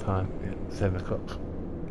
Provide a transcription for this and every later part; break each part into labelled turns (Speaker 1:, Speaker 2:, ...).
Speaker 1: time. Yeah, 7 o'clock.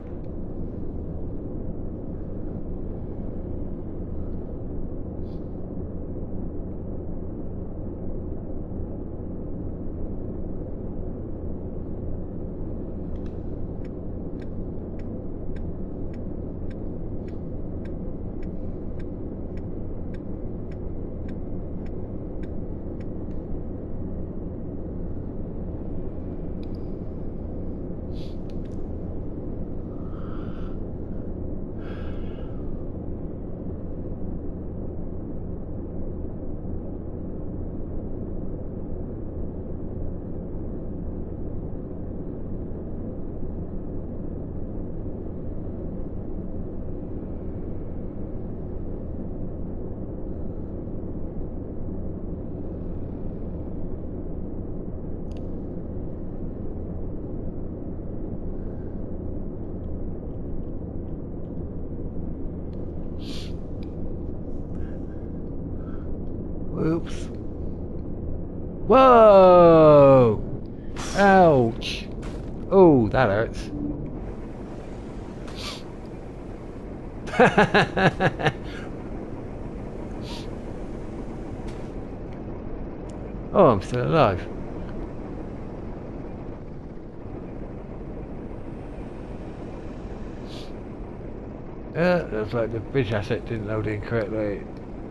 Speaker 1: Oops. Whoa! Ouch! Oh, that hurts. Oh, I'm still alive. Looks like the bridge asset didn't load in correctly.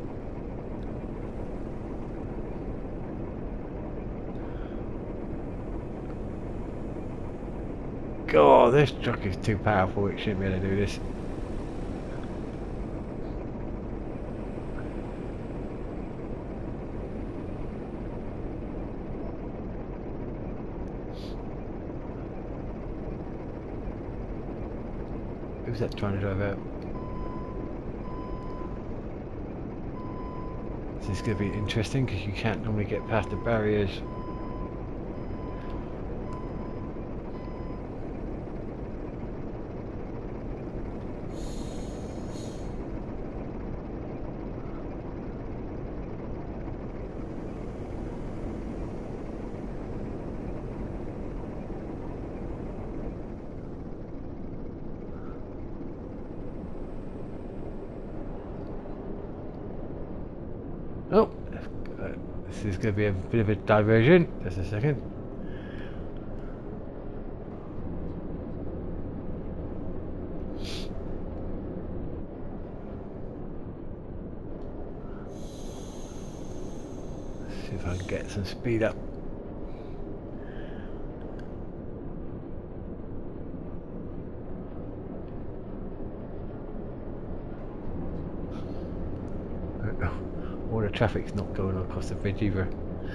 Speaker 1: God, this truck is too powerful, it shouldn't be able to do this. Who's that trying to drive out? This is going to be interesting because you can't normally get past the barriers. Oh, this is going to be a bit of a diversion. Just a second. Let's see if I can get some speed up. All the traffic's not going across the bridge either.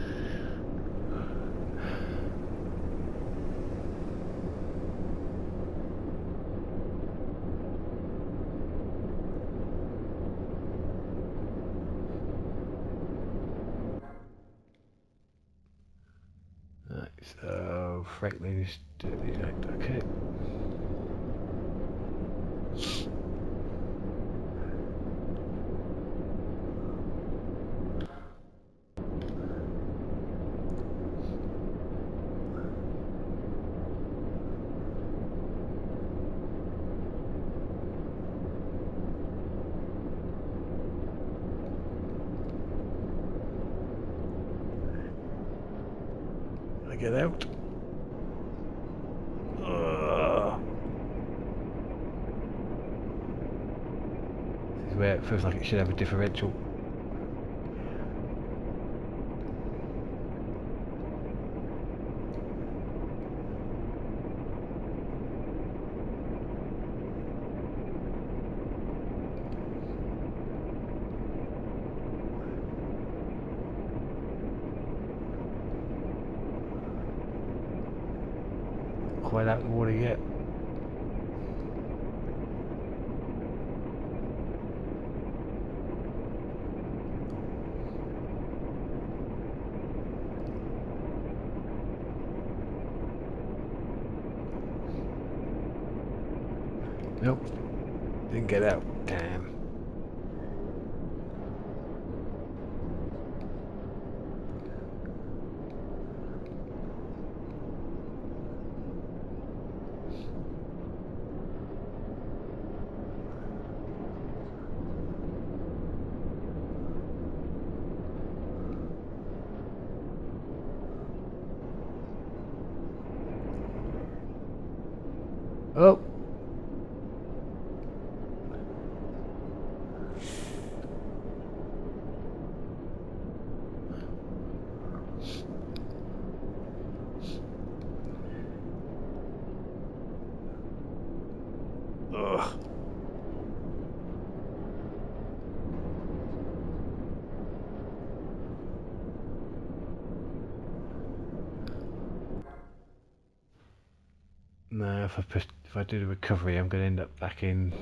Speaker 1: Right, so freight lane is okay. Get out. This is where it feels like it should have a differential. Quite out of the water yet. Nope, didn't get out. Damn. Oh. Ugh. No, if I do the recovery, I'm going to end up back in.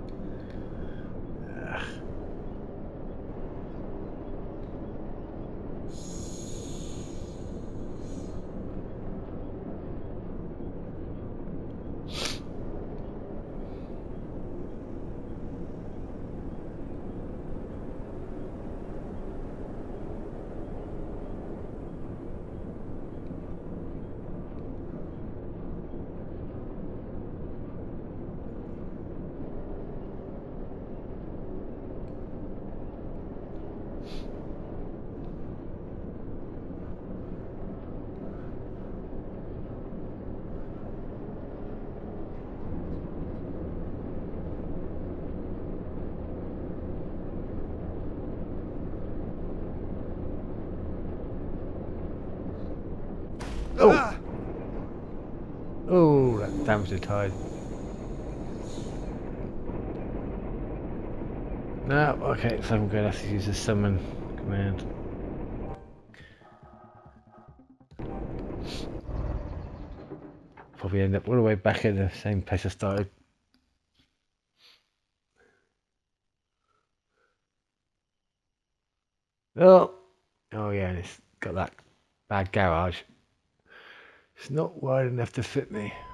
Speaker 1: Oh! Oh, that damaged the tide. No, okay, so I'm going to have to use the summon command. Probably end up all the way back at the same place I started. Oh! Oh yeah, and it's got that bad garage. It's not wide enough to fit me.